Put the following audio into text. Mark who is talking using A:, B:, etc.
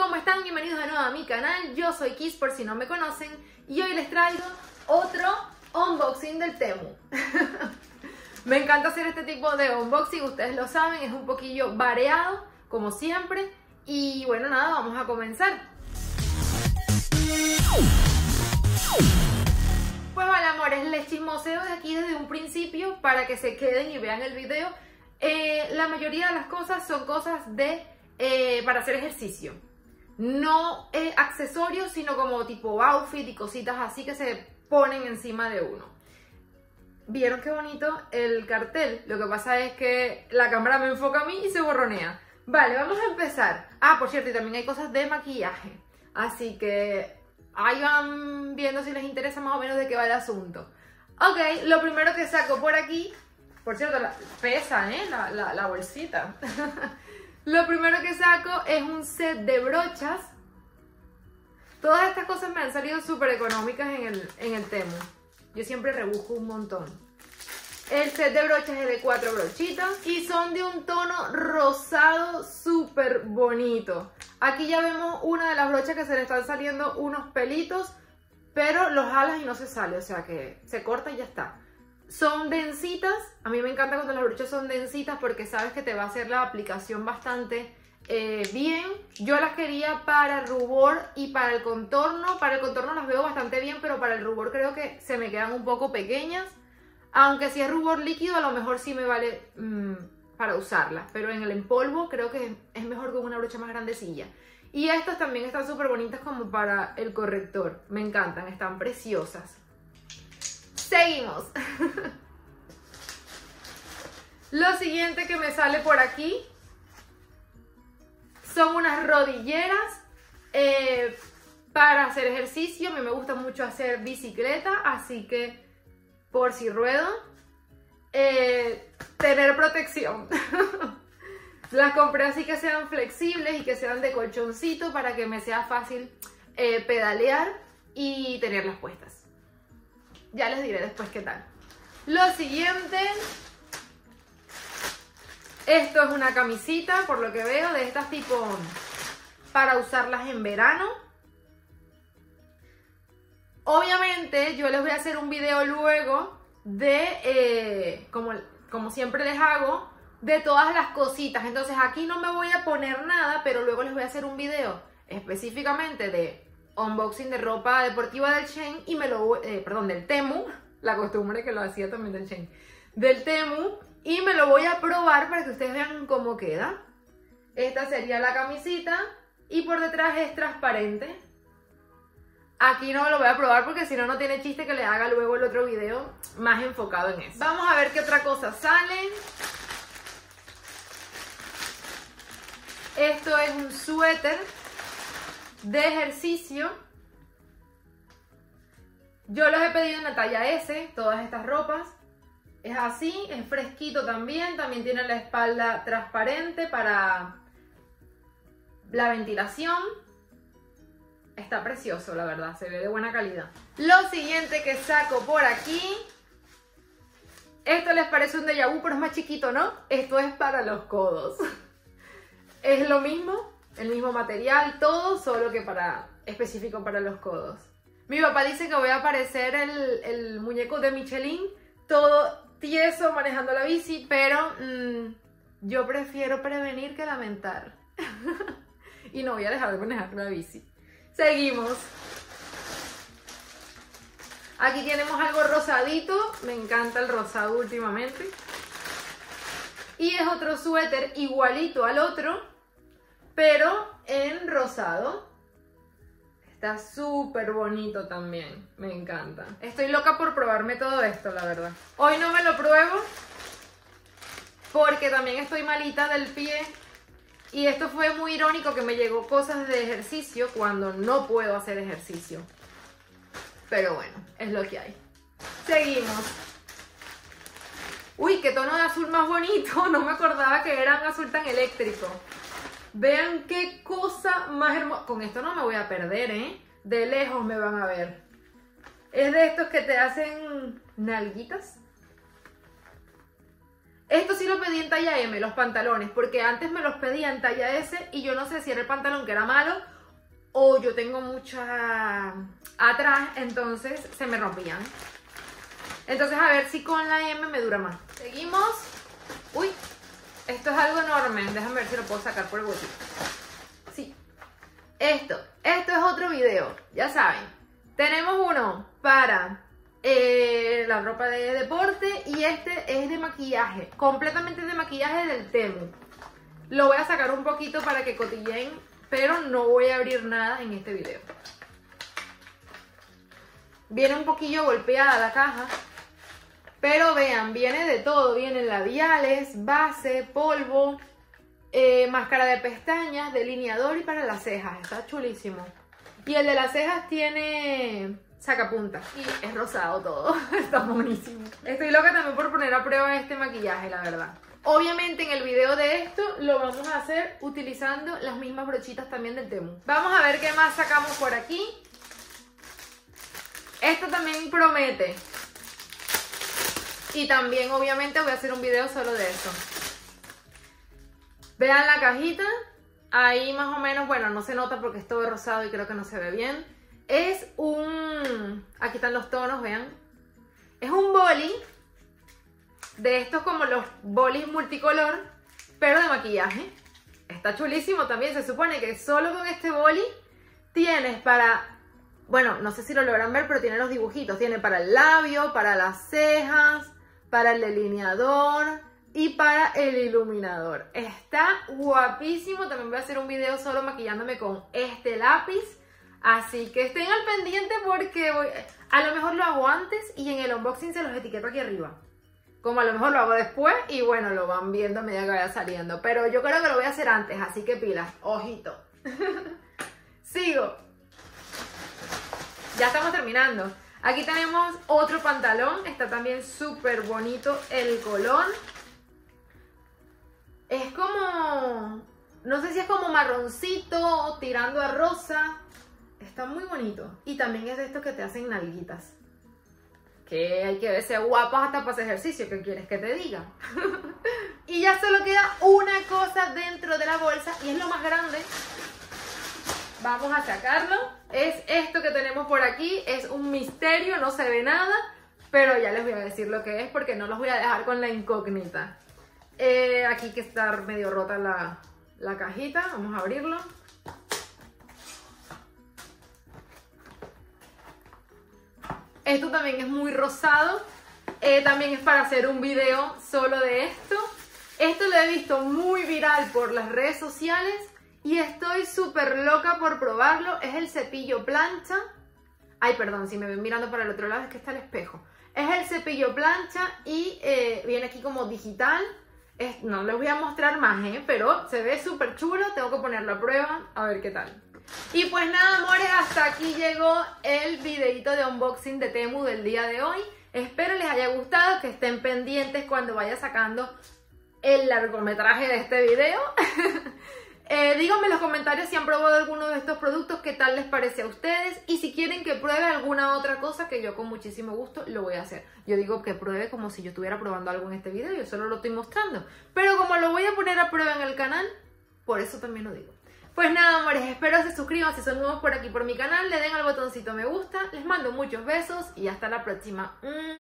A: ¿cómo están? Bienvenidos de nuevo a mi canal. Yo soy Kiss por si no me conocen y hoy les traigo otro unboxing del Temu. Me encanta hacer este tipo de unboxing, ustedes lo saben, es un poquillo variado como siempre. Y bueno, nada, vamos a comenzar. Pues vale, amores, les chismoseo de aquí desde un principio para que se queden y vean el video. La mayoría de las cosas son cosas de para hacer ejercicio, no accesorios, sino como tipo outfit y cositas así que se ponen encima de uno. ¿Vieron qué bonito el cartel? Lo que pasa es que la cámara me enfoca a mí y se borronea. Vale, vamos a empezar. Ah, por cierto, y también hay cosas de maquillaje, así que ahí van viendo si les interesa más o menos de qué va el asunto. Ok, lo primero que saco por aquí, por cierto, pesa, la bolsita. Lo primero que saco es un set de brochas. Todas estas cosas me han salido súper económicas en el Temu. Yo siempre rebusco un montón. El set de brochas es de 4 brochitas y son de un tono rosado súper bonito. Aquí ya vemos una de las brochas que se le están saliendo unos pelitos, pero los jalas y no se sale, o sea que se corta y ya está. Son densitas, a mí me encanta cuando las brochas son densitas porque sabes que te va a hacer la aplicación bastante bien. Yo las quería para el rubor y para el contorno. Para el contorno las veo bastante bien, pero para el rubor creo que se me quedan un poco pequeñas. Aunque si es rubor líquido a lo mejor sí me vale para usarlas, pero en el en polvo creo que es mejor con una brocha más grandecilla. Y estas también están súper bonitas como para el corrector, me encantan, están preciosas. Seguimos. Lo siguiente que me sale por aquí son unas rodilleras para hacer ejercicio. A mí me gusta mucho hacer bicicleta, así que por si ruedo, tener protección. Las compré así que sean flexibles y que sean de colchoncito para que me sea fácil pedalear y tenerlas puestas. Ya les diré después qué tal. Lo siguiente, esto es una camisita, por lo que veo, de estas tipo para usarlas en verano. Obviamente yo les voy a hacer un video luego de, como siempre les hago, de todas las cositas. Entonces aquí no me voy a poner nada, pero luego les voy a hacer un video específicamente de unboxing de ropa deportiva del Shein y del Temu, la costumbre que lo hacía también del Shein, del Temu, y me lo voy a probar para que ustedes vean cómo queda. Esta sería la camisita y por detrás es transparente. Aquí no me lo voy a probar porque si no, no tiene chiste que le haga luego el otro video más enfocado en eso. Vamos a ver qué otra cosa sale. Esto es un suéter de ejercicio. Yo los he pedido en la talla S, todas estas ropas. Es así, es fresquito también. También tiene la espalda transparente para la ventilación. Está precioso, la verdad, se ve de buena calidad. Lo siguiente que saco por aquí, esto les parece un déjà vu, pero es más chiquito, ¿no? Esto es para los codos. Es lo mismo, el mismo material, todo, solo que específico para los codos. Mi papá dice que voy a parecer el muñeco de Michelin, todo tieso manejando la bici, pero yo prefiero prevenir que lamentar. Y no voy a dejar de manejar la bici. Seguimos. Aquí tenemos algo rosadito. Me encanta el rosado últimamente. Y es otro suéter igualito al otro, pero en rosado. Está súper bonito también. Me encanta. Estoy loca por probarme todo esto, la verdad. Hoy no me lo pruebo porque también estoy malita del pie. Y esto fue muy irónico que me llegó cosas de ejercicio cuando no puedo hacer ejercicio. Pero bueno, es lo que hay. Seguimos. Uy, qué tono de azul más bonito. No me acordaba que era un azul tan eléctrico. Vean qué cosa más hermosa. Con esto no me voy a perder, ¿eh? De lejos me van a ver. Es de estos que te hacen nalguitas. Esto sí lo pedí en talla M, los pantalones, porque antes me los pedía en talla S y yo no sé si era el pantalón que era malo o yo tengo mucha atrás, entonces se me rompían. Entonces a ver si con la M me dura más. Seguimos. Uy, esto es algo enorme. Déjame ver si lo puedo sacar por el bolsillo. Sí. Esto es otro video, ya saben. Tenemos uno para la ropa de deporte y este es de maquillaje, completamente de maquillaje del Temu. Lo voy a sacar un poquito para que cotilleen, pero no voy a abrir nada en este video. Viene un poquillo golpeada la caja, pero vean, viene de todo. Vienen labiales, base, polvo, máscara de pestañas, delineador y para las cejas. Está chulísimo. Y el de las cejas tiene sacapuntas y es rosado todo. Está buenísimo. Estoy loca también por poner a prueba este maquillaje, la verdad. Obviamente en el video de esto lo vamos a hacer utilizando las mismas brochitas también del Temu. Vamos a ver qué más sacamos por aquí. Esto también promete. Y también obviamente voy a hacer un video solo de esto. Vean la cajita. Ahí más o menos, bueno, no se nota porque es todo rosado y creo que no se ve bien. Es un... Aquí están los tonos, vean. Es un boli. De estos como los bolis multicolor, pero de maquillaje. Está chulísimo también. Se supone que solo con este boli tienes para... Bueno, no sé si lo logran ver, pero tiene los dibujitos. Tiene para el labio, para las cejas, para el delineador y para el iluminador. Está guapísimo. También voy a hacer un video solo maquillándome con este lápiz. Así que estén al pendiente porque a lo mejor lo hago antes y en el unboxing se los etiqueto aquí arriba. Como a lo mejor lo hago después y bueno, lo van viendo a medida que vaya saliendo. Pero yo creo que lo voy a hacer antes, así que pilas, ojito. Sigo. Ya estamos terminando. Aquí tenemos otro pantalón. Está también súper bonito el color. Es como... No sé si es como marroncito tirando a rosa. Está muy bonito. Y también es de estos que te hacen nalguitas. Que hay que verse guapas hasta para hacer ejercicio. ¿Qué quieres que te diga? Y ya solo queda una cosa dentro de la bolsa. Y es lo más grande. Vamos a sacarlo. Es esto que tenemos por aquí. Es un misterio, no se ve nada. Pero ya les voy a decir lo que es porque no los voy a dejar con la incógnita. Aquí que está medio rota la cajita. Vamos a abrirlo. Esto también es muy rosado. También es para hacer un video solo de esto. Esto lo he visto muy viral por las redes sociales. Y estoy súper loca por probarlo. Es el cepillo plancha. Ay, perdón, si me ven mirando para el otro lado es que está el espejo. Es el cepillo plancha y viene aquí como digital. No les voy a mostrar más, pero se ve súper chulo. Tengo que ponerlo a prueba, a ver qué tal. Y pues nada, amores, hasta aquí llegó el videito de unboxing de Temu del día de hoy. Espero les haya gustado, que estén pendientes cuando vaya sacando el largometraje de este video. Díganme en los comentarios si han probado alguno de estos productos, qué tal les parece a ustedes y si quieren que pruebe alguna otra cosa, que yo con muchísimo gusto lo voy a hacer. Yo digo que pruebe como si yo estuviera probando algo en este video, yo solo lo estoy mostrando. Pero como lo voy a poner a prueba en el canal, por eso también lo digo. Pues nada, amores, espero se suscriban si son nuevos por aquí por mi canal, le den al botoncito me gusta, les mando muchos besos y hasta la próxima.